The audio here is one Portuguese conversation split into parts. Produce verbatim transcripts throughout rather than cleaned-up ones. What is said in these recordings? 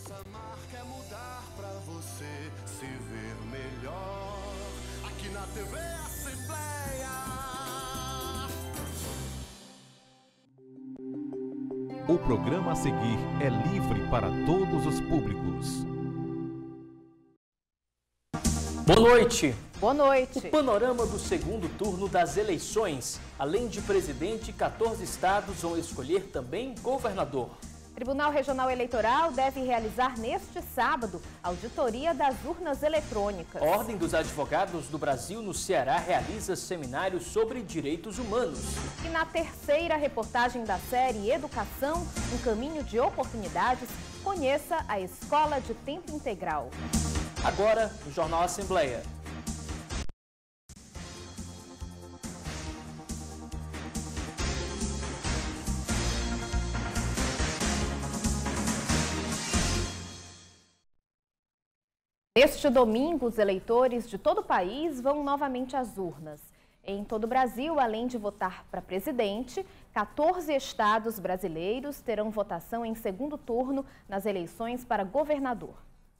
Nossa marca é mudar pra você se ver melhor. Aqui na T V Assembleia. O programa a seguir é livre para todos os públicos. Boa noite. Boa noite. O panorama do segundo turno das eleições. Além de presidente, quatorze estados vão escolher também governador. Tribunal Regional Eleitoral deve realizar neste sábado auditoria das urnas eletrônicas. Ordem dos Advogados do Brasil no Ceará realiza seminário sobre direitos humanos. E na terceira reportagem da série Educação, um caminho de oportunidades, conheça a Escola de Tempo Integral. Agora, no Jornal Assembleia. Neste domingo, os eleitores de todo o país vão novamente às urnas. Em todo o Brasil, além de votar para presidente, quatorze estados brasileiros terão votação em segundo turno nas eleições para governador.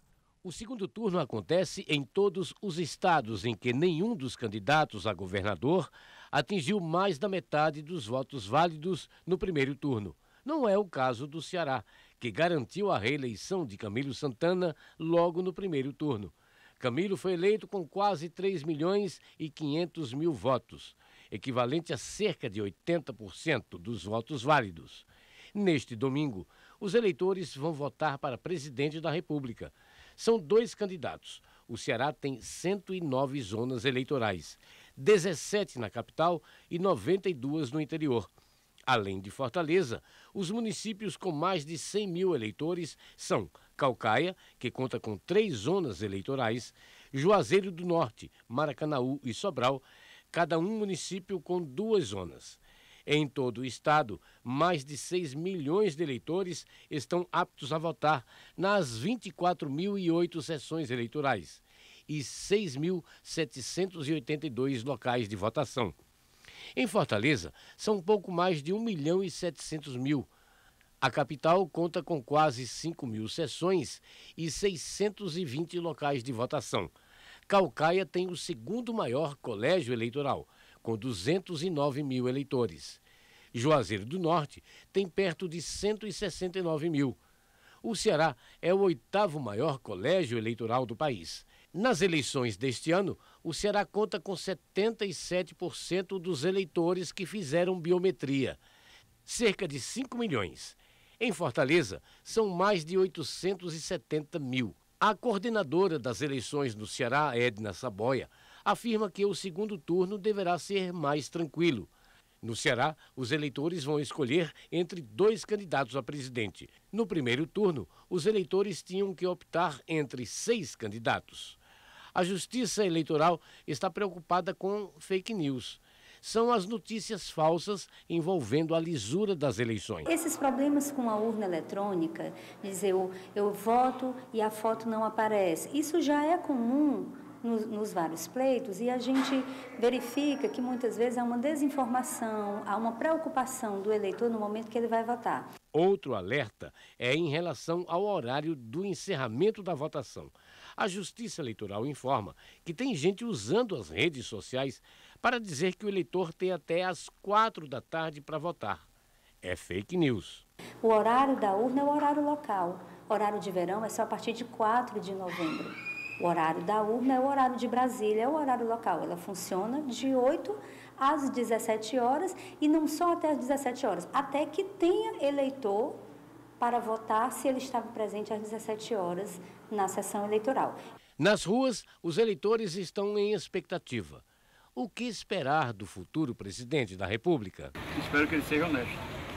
O segundo turno acontece em todos os estados em que nenhum dos candidatos a governador atingiu mais da metade dos votos válidos no primeiro turno. Não é o caso do Ceará, que garantiu a reeleição de Camilo Santana logo no primeiro turno. Camilo foi eleito com quase três milhões e quinhentos mil votos, equivalente a cerca de oitenta por cento dos votos válidos. Neste domingo, os eleitores vão votar para presidente da República. São dois candidatos. O Ceará tem cento e nove zonas eleitorais, dezessete na capital e noventa e duas no interior. Além de Fortaleza, os municípios com mais de cem mil eleitores são Caucaia, que conta com três zonas eleitorais, Juazeiro do Norte, Maracanaú e Sobral, cada um município com duas zonas. Em todo o estado, mais de seis milhões de eleitores estão aptos a votar nas vinte e quatro mil e oito sessões eleitorais e seis mil setecentos e oitenta e dois locais de votação. Em Fortaleza, são um pouco mais de um milhão e setecentos mil. A capital conta com quase cinco mil sessões e seiscentos e vinte locais de votação. Caucaia tem o segundo maior colégio eleitoral, com duzentos e nove mil eleitores. Juazeiro do Norte tem perto de cento e sessenta e nove mil. O Ceará é o oitavo maior colégio eleitoral do país. Nas eleições deste ano, o Ceará conta com setenta e sete por cento dos eleitores que fizeram biometria, cerca de cinco milhões. Em Fortaleza, são mais de oitocentos e setenta mil. A coordenadora das eleições no Ceará, Edna Saboia, afirma que o segundo turno deverá ser mais tranquilo. No Ceará, os eleitores vão escolher entre dois candidatos a presidente. No primeiro turno, os eleitores tinham que optar entre seis candidatos. A Justiça Eleitoral está preocupada com fake news. São as notícias falsas envolvendo a lisura das eleições. Esses problemas com a urna eletrônica, dizer eu, eu voto e a foto não aparece, isso já é comum nos, nos vários pleitos e a gente verifica que muitas vezes há uma desinformação, há uma preocupação do eleitor no momento que ele vai votar. Outro alerta é em relação ao horário do encerramento da votação. A Justiça Eleitoral informa que tem gente usando as redes sociais para dizer que o eleitor tem até às quatro da tarde para votar. É fake news. O horário da urna é o horário local. O horário de verão é só a partir de quatro de novembro. O horário da urna é o horário de Brasília, é o horário local. Ela funciona de oito às dezessete horas e não só até às dezessete horas, até que tenha eleitor para votar se ele estava presente às dezessete horas na sessão eleitoral. Nas ruas, os eleitores estão em expectativa. O que esperar do futuro presidente da República? Espero que ele seja honesto.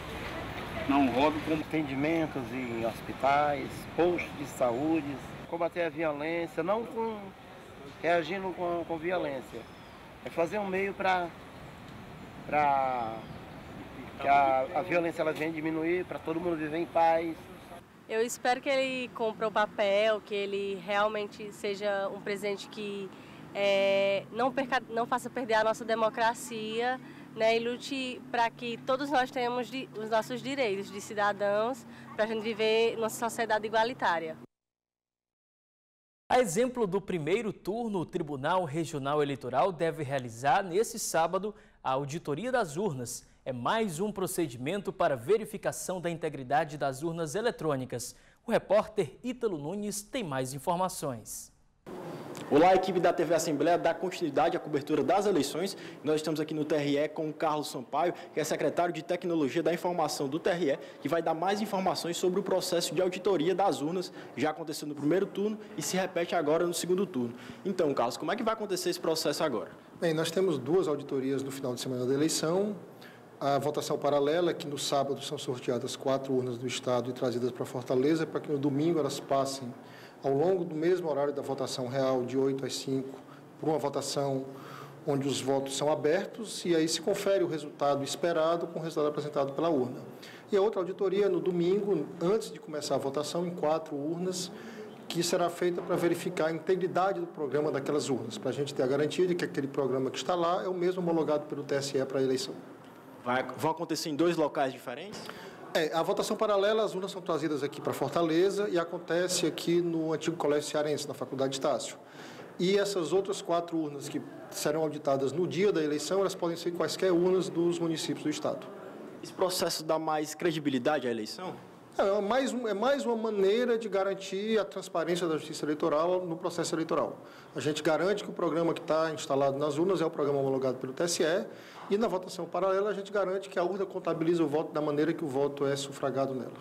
Não roube como atendimentos em hospitais, postos de saúde, combater a violência, não com, reagindo com, com violência. É fazer um meio para que a, a violência ela venha diminuir, para todo mundo viver em paz. Eu espero que ele cumpra o papel, que ele realmente seja um presidente que é, não, perca, não faça perder a nossa democracia, né, e lute para que todos nós tenhamos de, os nossos direitos de cidadãos, para a gente viver numa sociedade igualitária. A exemplo do primeiro turno, o Tribunal Regional Eleitoral deve realizar nesse sábado a auditoria das urnas. É mais um procedimento para verificação da integridade das urnas eletrônicas. O repórter Ítalo Nunes tem mais informações. Olá, a equipe da T V Assembleia dá continuidade à cobertura das eleições. Nós estamos aqui no T R E com o Carlos Sampaio, que é secretário de Tecnologia da Informação do T R E, que vai dar mais informações sobre o processo de auditoria das urnas. Já aconteceu no primeiro turno e se repete agora no segundo turno. Então, Carlos, como é que vai acontecer esse processo agora? Bem, nós temos duas auditorias no final de semana da eleição. A votação paralela, que no sábado são sorteadas quatro urnas do Estado e trazidas para Fortaleza, para que no domingo elas passem ao longo do mesmo horário da votação real, de oito às cinco, por uma votação onde os votos são abertos e aí se confere o resultado esperado com o resultado apresentado pela urna. E a outra auditoria no domingo, antes de começar a votação, em quatro urnas, que será feita para verificar a integridade do programa daquelas urnas, para a gente ter a garantia de que aquele programa que está lá é o mesmo homologado pelo T S E para a eleição. Vai, vão acontecer em dois locais diferentes? É, a votação paralela, as urnas são trazidas aqui para Fortaleza e acontece aqui no antigo Colégio Cearense, na Faculdade Estácio. E essas outras quatro urnas que serão auditadas no dia da eleição, elas podem ser quaisquer urnas dos municípios do Estado. Esse processo dá mais credibilidade à eleição? É mais, é mais uma maneira de garantir a transparência da Justiça Eleitoral no processo eleitoral. A gente garante que o programa que está instalado nas urnas é o programa homologado pelo T S E e na votação paralela a gente garante que a urna contabiliza o voto da maneira que o voto é sufragado nela.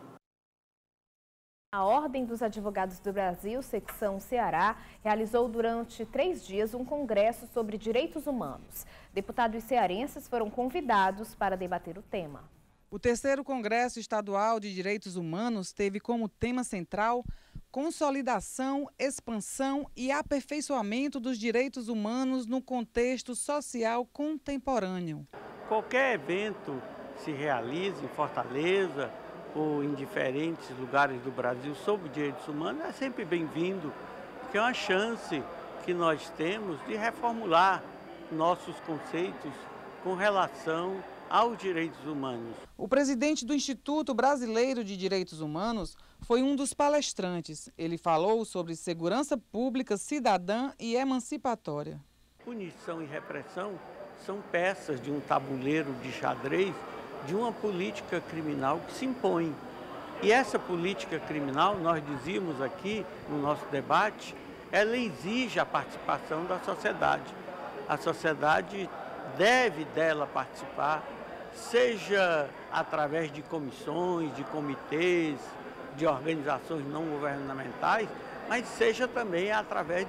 A Ordem dos Advogados do Brasil, secção Ceará, realizou durante três dias um congresso sobre direitos humanos. Deputados cearenses foram convidados para debater o tema. O terceiro Congresso Estadual de Direitos Humanos teve como tema central consolidação, expansão e aperfeiçoamento dos direitos humanos no contexto social contemporâneo. Qualquer evento se realize em Fortaleza ou em diferentes lugares do Brasil sobre direitos humanos é sempre bem-vindo, porque é uma chance que nós temos de reformular nossos conceitos com relação aos direitos humanos. O presidente do Instituto Brasileiro de Direitos Humanos foi um dos palestrantes. Ele falou sobre segurança pública, cidadã e emancipatória. Punição e repressão são peças de um tabuleiro de xadrez de uma política criminal que se impõe. E essa política criminal, nós dizíamos aqui no nosso debate, ela exige a participação da sociedade. A sociedade deve dela participar, seja através de comissões, de comitês, de organizações não governamentais, mas seja também através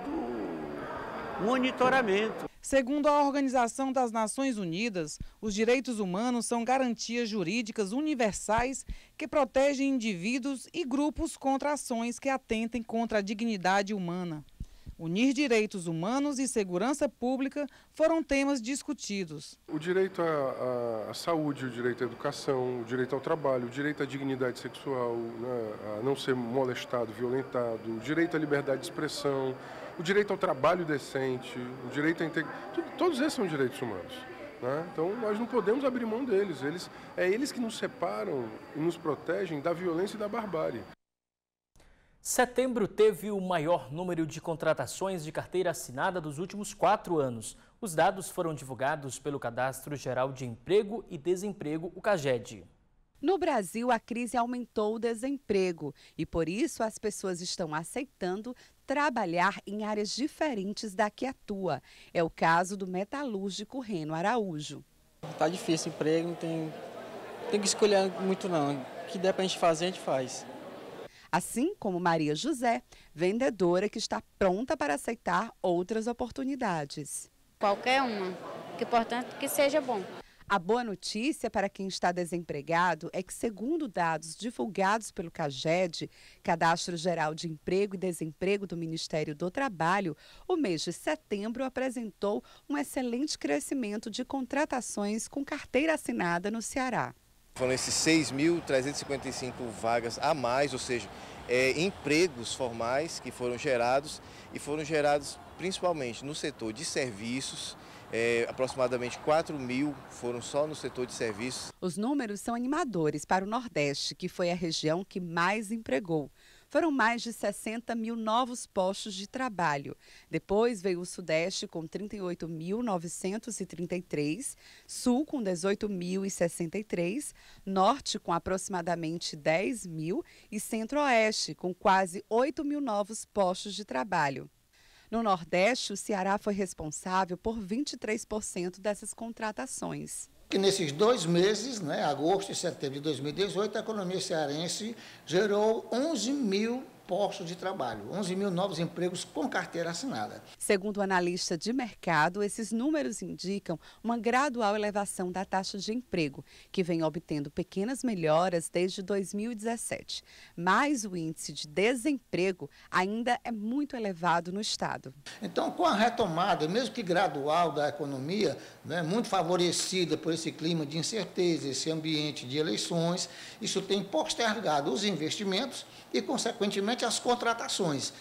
do monitoramento. Segundo a Organização das Nações Unidas, os direitos humanos são garantias jurídicas universais que protegem indivíduos e grupos contra ações que atentem contra a dignidade humana. Unir direitos humanos e segurança pública foram temas discutidos. O direito à, à saúde, o direito à educação, o direito ao trabalho, o direito à dignidade sexual, né, a não ser molestado, violentado, o direito à liberdade de expressão, o direito ao trabalho decente, o direito à integridade, todos esses são direitos humanos. Né? Então nós não podemos abrir mão deles, eles, é eles que nos separam e nos protegem da violência e da barbárie. Setembro teve o maior número de contratações de carteira assinada dos últimos quatro anos. Os dados foram divulgados pelo Cadastro Geral de Emprego e Desemprego, o CAGED. No Brasil, a crise aumentou o desemprego e, por isso, as pessoas estão aceitando trabalhar em áreas diferentes da que atua. É o caso do metalúrgico Reno Araújo. Tá difícil o emprego, não tem, tem que escolher muito não. O que der pra gente fazer, a gente faz. Assim como Maria José, vendedora que está pronta para aceitar outras oportunidades. Qualquer uma, o importante é que seja bom. A boa notícia para quem está desempregado é que, segundo dados divulgados pelo CAGED, Cadastro Geral de Emprego e Desemprego do Ministério do Trabalho, o mês de setembro apresentou um excelente crescimento de contratações com carteira assinada no Ceará. Foram esses seis mil trezentas e cinquenta e cinco vagas a mais, ou seja, é, empregos formais que foram gerados e foram gerados principalmente no setor de serviços, É, aproximadamente quatro mil foram só no setor de serviços. Os números são animadores para o Nordeste, que foi a região que mais empregou. Foram mais de sessenta mil novos postos de trabalho. Depois veio o Sudeste com trinta e oito mil novecentos e trinta e três, Sul com dezoito mil e sessenta e três, Norte com aproximadamente dez mil e Centro-Oeste com quase oito mil novos postos de trabalho. No Nordeste, o Ceará foi responsável por vinte e três por cento dessas contratações. Que nesses dois meses, né, agosto e setembro de dois mil e dezoito, a economia cearense gerou onze mil postos de trabalho, onze mil novos empregos com carteira assinada. Segundo o analista de mercado, esses números indicam uma gradual elevação da taxa de emprego, que vem obtendo pequenas melhoras desde dois mil e dezessete. Mas o índice de desemprego ainda é muito elevado no estado. Então, com a retomada, mesmo que gradual, da economia, né, muito favorecida por esse clima de incerteza, esse ambiente de eleições, isso tem postergado os investimentos e, consequentemente, as contratações.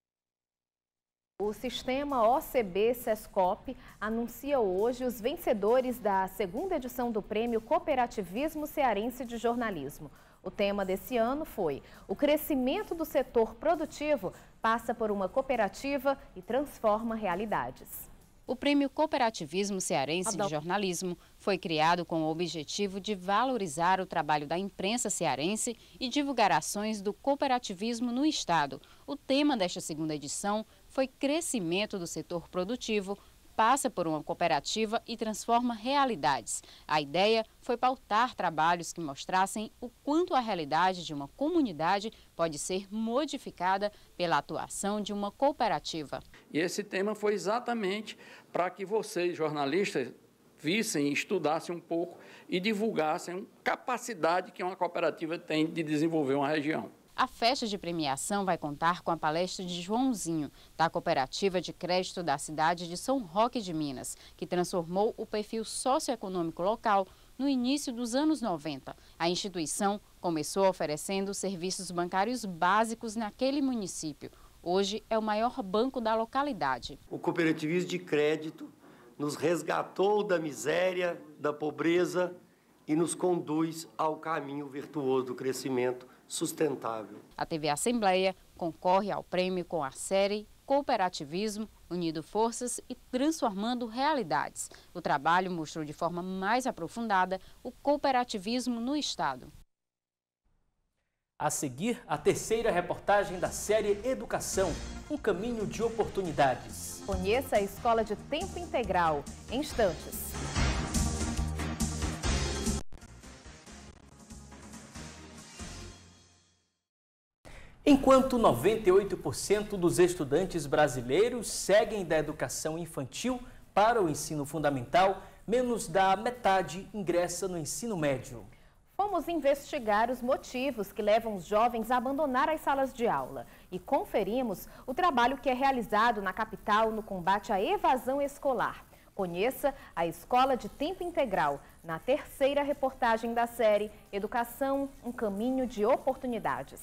O sistema O C B-Sescop anuncia hoje os vencedores da segunda edição do Prêmio Cooperativismo Cearense de Jornalismo. O tema desse ano foi: o crescimento do setor produtivo passa por uma cooperativa e transforma realidades. O Prêmio Cooperativismo Cearense de Jornalismo foi criado com o objetivo de valorizar o trabalho da imprensa cearense e divulgar ações do cooperativismo no estado. O tema desta segunda edição foi Crescimento do Setor Produtivo, passa por uma cooperativa e transforma realidades. A ideia foi pautar trabalhos que mostrassem o quanto a realidade de uma comunidade pode ser modificada pela atuação de uma cooperativa. E esse tema foi exatamente para que vocês, jornalistas, vissem, estudassem um pouco e divulgassem a capacidade que uma cooperativa tem de desenvolver uma região. A festa de premiação vai contar com a palestra de Joãozinho, da Cooperativa de Crédito da cidade de São Roque de Minas, que transformou o perfil socioeconômico local no início dos anos noventa. A instituição começou oferecendo serviços bancários básicos naquele município. Hoje é o maior banco da localidade. O cooperativismo de crédito nos resgatou da miséria, da pobreza e nos conduz ao caminho virtuoso do crescimento sustentável. A T V Assembleia concorre ao prêmio com a série Cooperativismo, unindo forças e transformando realidades. O trabalho mostrou de forma mais aprofundada o cooperativismo no estado. A seguir, a terceira reportagem da série Educação, um caminho de oportunidades. Conheça a escola de tempo integral em instantes. Enquanto noventa e oito por cento dos estudantes brasileiros seguem da educação infantil para o ensino fundamental, menos da metade ingressa no ensino médio. Fomos investigar os motivos que levam os jovens a abandonar as salas de aula e conferimos o trabalho que é realizado na capital no combate à evasão escolar. Conheça a Escola de Tempo Integral na terceira reportagem da série Educação, um caminho de oportunidades.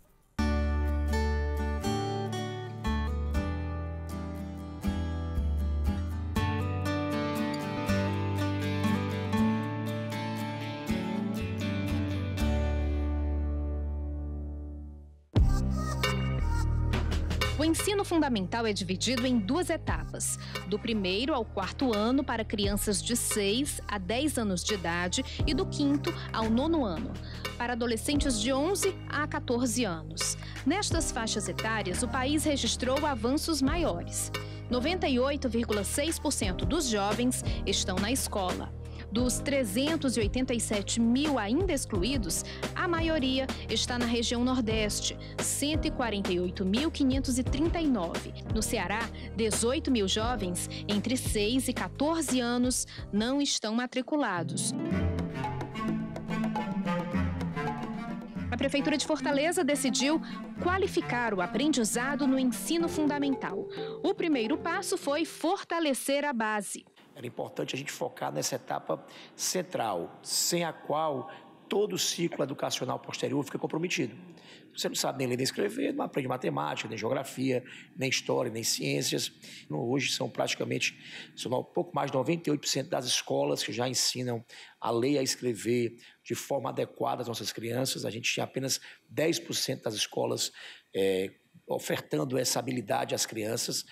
O ensino fundamental é dividido em duas etapas, do primeiro ao quarto ano para crianças de seis a dez anos de idade e do quinto ao nono ano, para adolescentes de onze a quatorze anos. Nestas faixas etárias, o país registrou avanços maiores. noventa e oito vírgula seis por cento dos jovens estão na escola. Dos trezentos e oitenta e sete mil ainda excluídos, a maioria está na região Nordeste, cento e quarenta e oito mil quinhentos e trinta e nove. No Ceará, dezoito mil jovens entre seis e quatorze anos não estão matriculados. A Prefeitura de Fortaleza decidiu qualificar o aprendizado no ensino fundamental. O primeiro passo foi fortalecer a base. Era importante a gente focar nessa etapa central, sem a qual todo o ciclo educacional posterior fica comprometido. Você não sabe nem ler nem escrever, não aprende matemática, nem geografia, nem história, nem ciências. Hoje são praticamente, são um pouco mais de noventa e oito por cento das escolas que já ensinam a ler e a escrever de forma adequada às nossas crianças. A gente tinha apenas dez por cento das escolas é, ofertando essa habilidade às crianças.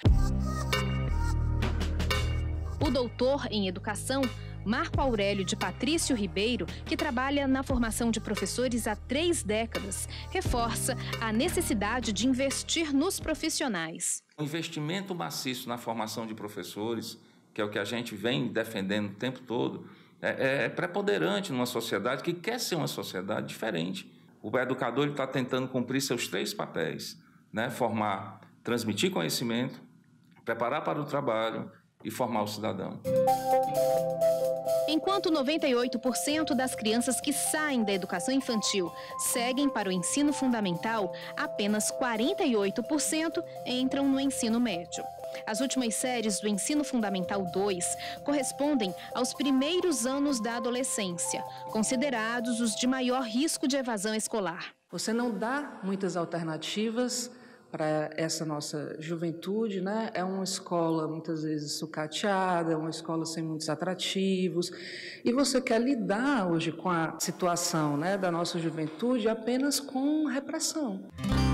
O doutor em educação, Marco Aurélio de Patrício Ribeiro, que trabalha na formação de professores há três décadas, reforça a necessidade de investir nos profissionais. O investimento maciço na formação de professores, que é o que a gente vem defendendo o tempo todo, é, é preponderante numa sociedade que quer ser uma sociedade diferente. O educador está tentando cumprir seus três papéis, né? Formar, transmitir conhecimento, preparar para o trabalho e formar o cidadão. Enquanto noventa e oito por cento das crianças que saem da educação infantil seguem para o ensino fundamental, apenas quarenta e oito por cento entram no ensino médio. As últimas séries do Ensino Fundamental dois correspondem aos primeiros anos da adolescência, considerados os de maior risco de evasão escolar. Você não dá muitas alternativas para essa nossa juventude, né? É uma escola muitas vezes sucateada, uma escola sem muitos atrativos, e você quer lidar hoje com a situação, né, da nossa juventude apenas com repressão.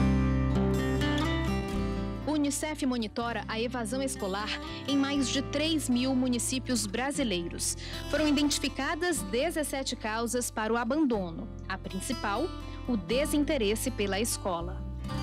O Unicef monitora a evasão escolar em mais de três mil municípios brasileiros. Foram identificadas dezessete causas para o abandono. A principal, o desinteresse pela escola.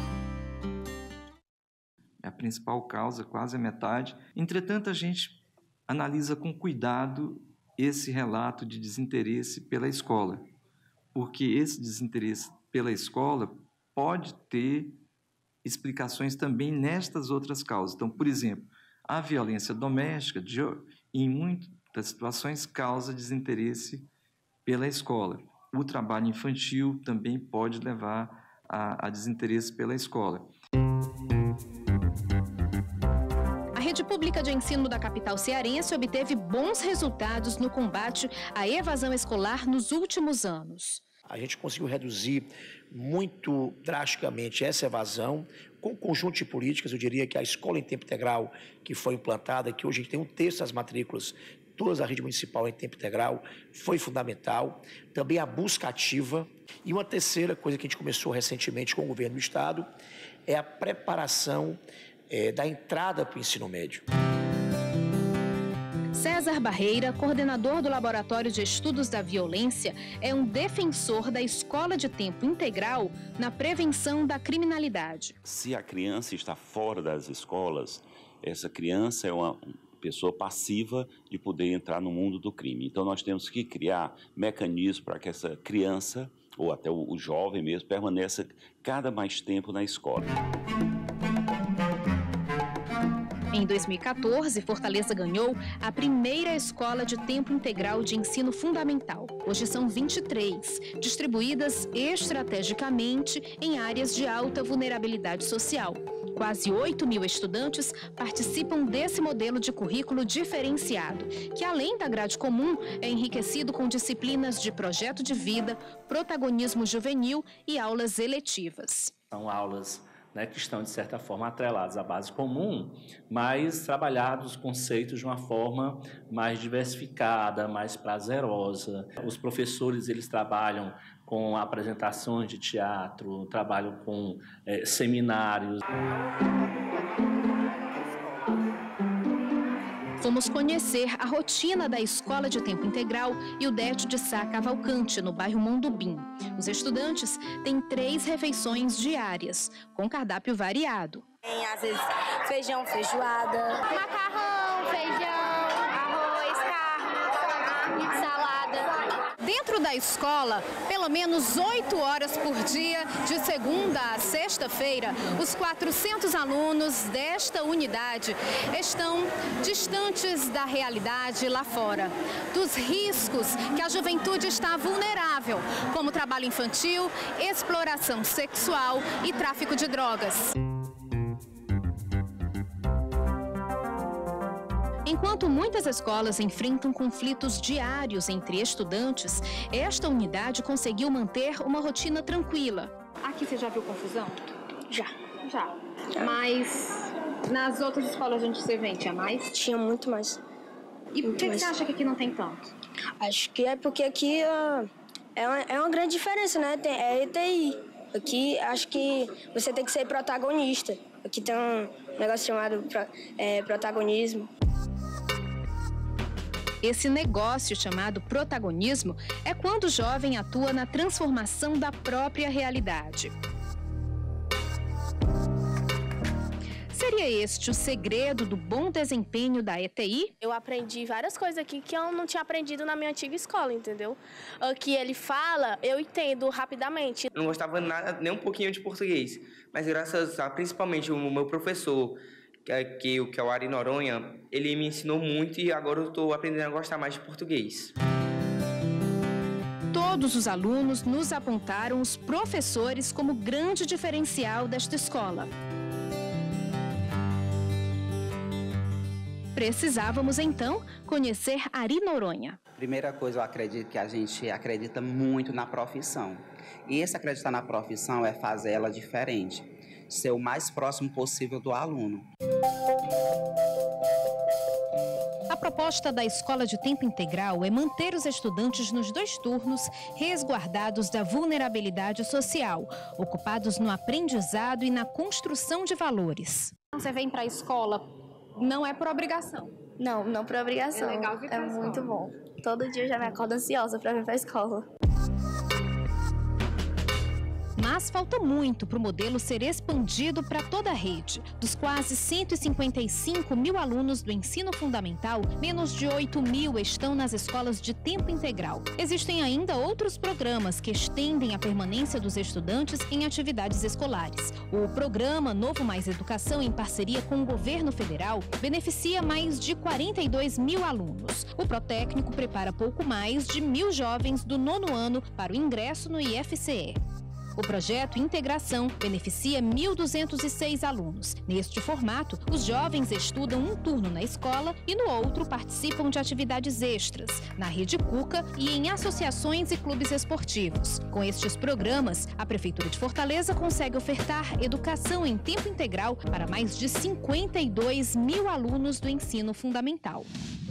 É a principal causa, quase a metade. Entretanto, a gente analisa com cuidado esse relato de desinteresse pela escola, porque esse desinteresse pela escola pode ter explicações também nestas outras causas. Então, por exemplo, a violência doméstica, de, em muitas situações, causa desinteresse pela escola. O trabalho infantil também pode levar a, a desinteresse pela escola. A rede pública de ensino da capital cearense obteve bons resultados no combate à evasão escolar nos últimos anos. A gente conseguiu reduzir muito drasticamente essa evasão com um conjunto de políticas. Eu diria que a escola em tempo integral que foi implantada, que hoje a gente tem um terço das matrículas, todas a rede municipal em tempo integral, foi fundamental. Também a busca ativa. E uma terceira coisa que a gente começou recentemente com o governo do estado é a preparação é, da entrada para o ensino médio. César Barreira, coordenador do Laboratório de Estudos da Violência, é um defensor da escola de tempo integral na prevenção da criminalidade. Se a criança está fora das escolas, essa criança é uma pessoa passiva de poder entrar no mundo do crime. Então nós temos que criar mecanismos para que essa criança, ou até o jovem mesmo, permaneça cada mais tempo na escola. Em dois mil e quatorze, Fortaleza ganhou a primeira escola de tempo integral de ensino fundamental. Hoje são vinte e três, distribuídas estrategicamente em áreas de alta vulnerabilidade social. Quase oito mil estudantes participam desse modelo de currículo diferenciado, que além da grade comum, é enriquecido com disciplinas de projeto de vida, protagonismo juvenil e aulas eletivas. São aulas Né, que estão, de certa forma, atrelados à base comum, mas trabalhados os conceitos de uma forma mais diversificada, mais prazerosa. Os professores, eles trabalham com apresentações de teatro, trabalham com é, seminários. Fomos conhecer a rotina da Escola de Tempo Integral e o Décio de Sá Cavalcante, no bairro Mondubim. Os estudantes têm três refeições diárias, com cardápio variado. Tem, às vezes, feijão, feijoada, macarrão, feijão, arroz, carne, salada. Dentro da escola, pelo menos oito horas por dia, de segunda a sexta-feira, os quatrocentos alunos desta unidade estão distantes da realidade lá fora, dos riscos que a juventude está vulnerável, como trabalho infantil, exploração sexual e tráfico de drogas. Enquanto muitas escolas enfrentam conflitos diários entre estudantes, esta unidade conseguiu manter uma rotina tranquila. Aqui você já viu confusão? Já. Já. Mas nas outras escolas onde você vem, tinha mais? Tinha muito mais. E por que, que você acha que aqui não tem tanto? Acho que é porque aqui uh, é, uma, é uma grande diferença, né? Tem, é E T I. Aqui acho que você tem que ser protagonista. Aqui tem um negócio chamado é, protagonismo. Esse negócio chamado protagonismo é quando o jovem atua na transformação da própria realidade. Seria este o segredo do bom desempenho da E T I? Eu aprendi várias coisas aqui que eu não tinha aprendido na minha antiga escola, entendeu? O que ele fala, eu entendo rapidamente. Eu não gostava nada, nem um pouquinho de português, mas graças a principalmente o meu professor, que é, que, que é o Ari Noronha, ele me ensinou muito e agora eu estou aprendendo a gostar mais de português. Todos os alunos nos apontaram os professores como grande diferencial desta escola. Precisávamos, então, conhecer Ari Noronha. Primeira coisa, eu acredito que a gente acredita muito na profissão. E esse acreditar na profissão é fazer ela diferente, ser o mais próximo possível do aluno. A proposta da escola de tempo integral é manter os estudantes nos dois turnos, resguardados da vulnerabilidade social, ocupados no aprendizado e na construção de valores. Você vem para a escola, não é por obrigação? Não, não por obrigação. É legal vir pra É escola. muito bom. Todo dia eu já me acordo ansiosa para vir para a escola. Mas falta muito para o modelo ser expandido para toda a rede. Dos quase cento e cinquenta e cinco mil alunos do ensino fundamental, menos de oito mil estão nas escolas de tempo integral. Existem ainda outros programas que estendem a permanência dos estudantes em atividades escolares. O programa Novo Mais Educação, em parceria com o governo federal, beneficia mais de quarenta e dois mil alunos. O Protécnico prepara pouco mais de mil jovens do nono ano para o ingresso no I F C E. O projeto Integração beneficia mil duzentos e seis alunos. Neste formato, os jovens estudam um turno na escola e no outro participam de atividades extras, na Rede Cuca e em associações e clubes esportivos. Com estes programas, a Prefeitura de Fortaleza consegue ofertar educação em tempo integral para mais de cinquenta e dois mil alunos do ensino fundamental.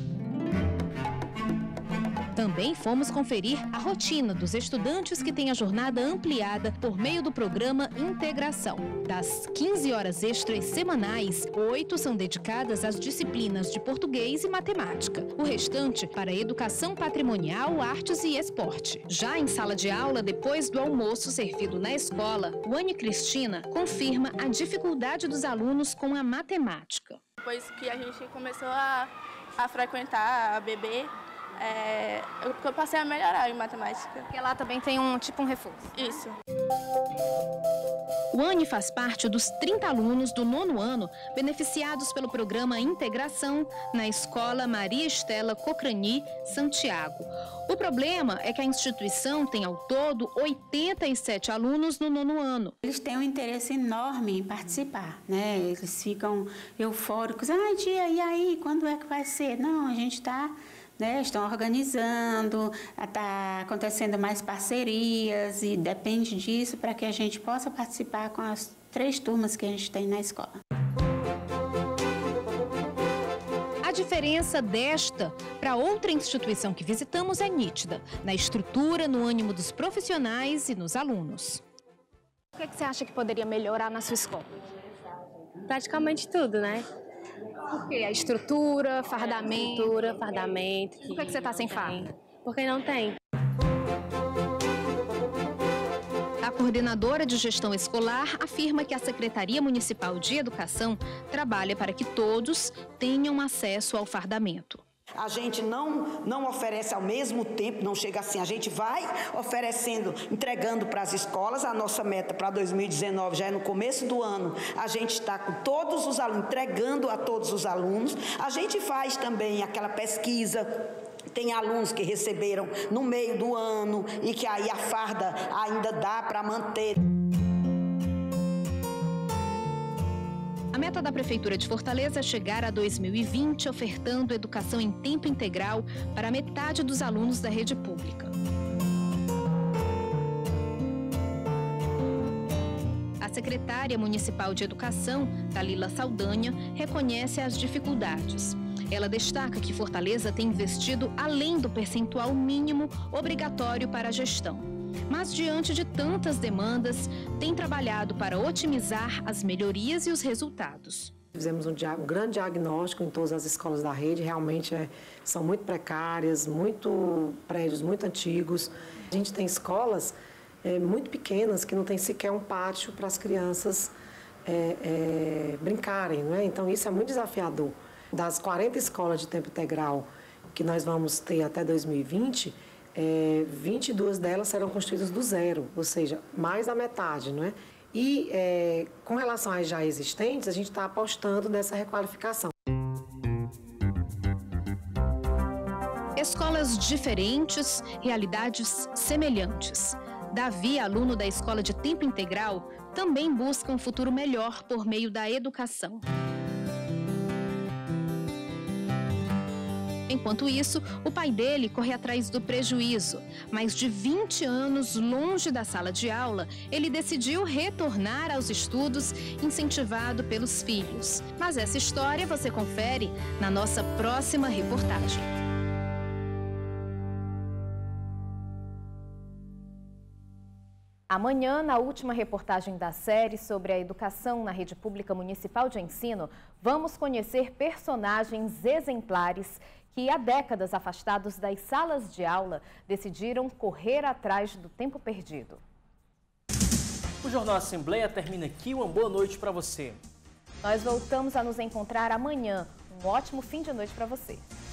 Também fomos conferir a rotina dos estudantes que têm a jornada ampliada por meio do programa Integração. Das quinze horas extras semanais, oito são dedicadas às disciplinas de português e matemática. O restante para educação patrimonial, artes e esporte. Já em sala de aula, depois do almoço servido na escola, Wani Cristina confirma a dificuldade dos alunos com a matemática. Depois que a gente começou a, a frequentar a B B, É, eu passei a melhorar em matemática. Porque lá também tem um tipo um reforço. Isso. O Wani faz parte dos trinta alunos do nono ano beneficiados pelo programa Integração na Escola Maria Estela Cocrani, Santiago. O problema é que a instituição tem ao todo oitenta e sete alunos no nono ano. Eles têm um interesse enorme em participar, né? Eles ficam eufóricos. Ah, tia, e aí? Quando é que vai ser? Não, a gente está... Né, estão organizando, está acontecendo mais parcerias e depende disso para que a gente possa participar com as três turmas que a gente tem na escola. A diferença desta para outra instituição que visitamos é nítida, na estrutura, no ânimo dos profissionais e nos alunos. O que é que você acha que poderia melhorar na sua escola? Praticamente tudo, né? Por quê? A estrutura, fardamento? Estrutura, fardamento. Por que, que você está sem farda? Porque não tem. A coordenadora de gestão escolar afirma que a Secretaria Municipal de Educação trabalha para que todos tenham acesso ao fardamento. A gente não, não oferece ao mesmo tempo, não chega assim, a gente vai oferecendo, entregando para as escolas. A nossa meta para dois mil e dezenove já é no começo do ano, a gente está com todos os alunos, entregando a todos os alunos. A gente faz também aquela pesquisa. Tem alunos que receberam no meio do ano e que aí a farda ainda dá para manter. A meta da Prefeitura de Fortaleza é chegar a dois mil e vinte ofertando educação em tempo integral para metade dos alunos da rede pública. secretária municipal de Educação, Dalila Saldanha, reconhece as dificuldades. Ela destaca que Fortaleza tem investido além do percentual mínimo obrigatório para a gestão. Mas, diante de tantas demandas, tem trabalhado para otimizar as melhorias e os resultados. Fizemos um, um grande diagnóstico em todas as escolas da rede, realmente é, são muito precárias, muito prédios muito antigos. A gente tem escolas é, muito pequenas que não tem sequer um pátio para as crianças é, é, brincarem, não é? Então isso é muito desafiador. Das quarenta escolas de tempo integral que nós vamos ter até dois mil e vinte, é, vinte e duas delas serão construídas do zero, ou seja, mais da metade, não é? E, é, com relação às já existentes, a gente está apostando nessa requalificação. Escolas diferentes, realidades semelhantes. Davi, aluno da escola de tempo integral, também busca um futuro melhor por meio da educação. Enquanto isso, o pai dele corre atrás do prejuízo. Mais de vinte anos longe da sala de aula, ele decidiu retornar aos estudos, incentivado pelos filhos. Mas essa história você confere na nossa próxima reportagem. Amanhã, na última reportagem da série sobre a educação na rede pública municipal de ensino, vamos conhecer personagens exemplares que, há décadas afastados das salas de aula, decidiram correr atrás do tempo perdido. O Jornal Assembleia termina aqui. Uma boa noite para você. Nós voltamos a nos encontrar amanhã. Um ótimo fim de noite para você.